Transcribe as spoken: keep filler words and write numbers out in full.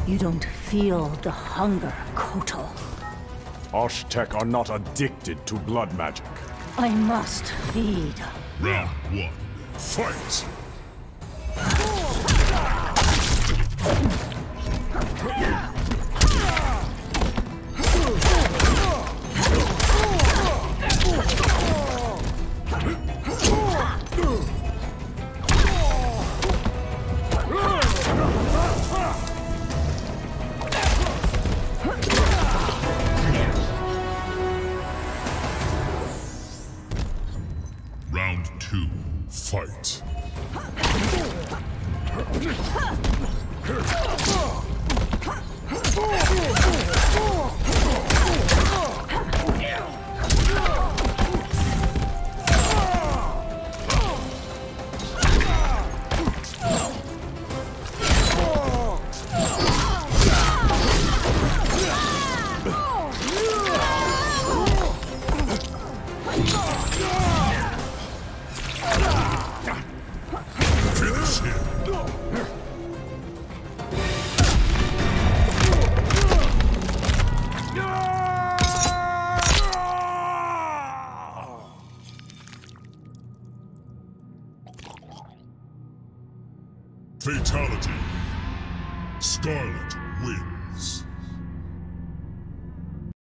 You don't feel the hunger, Kotal. Osh-Tech are not addicted to blood magic. I must feed. Round one, fight! Round two, fight. Finish him. Fatality. Skarlet wins.